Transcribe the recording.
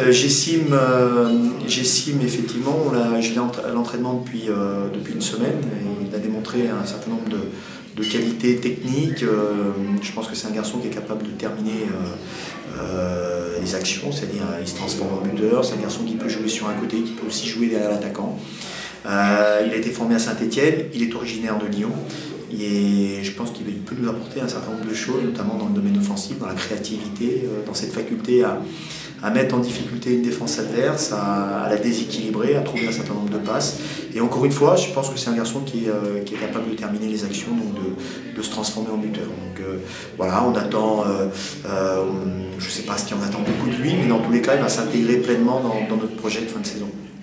Jessim, effectivement, je l'ai à l'entraînement depuis une semaine. Et il a démontré un certain nombre de qualités techniques. Je pense que c'est un garçon qui est capable de terminer les actions, c'est-à-dire il se transforme en buteur. C'est un garçon qui peut jouer sur un côté, qui peut aussi jouer derrière l'attaquant. Il a été formé à Saint-Étienne, il est originaire de Lyon. Et je pense qu'il peut nous apporter un certain nombre de choses, notamment dans le domaine offensif, dans la créativité, dans cette faculté à mettre en difficulté une défense adverse, à la déséquilibrer, à trouver un certain nombre de passes. Et encore une fois, je pense que c'est un garçon qui est capable de terminer les actions, donc de se transformer en buteur. Donc voilà, on attend, je ne sais pas si on attend beaucoup de lui, mais dans tous les cas, il va s'intégrer pleinement dans notre projet de fin de saison.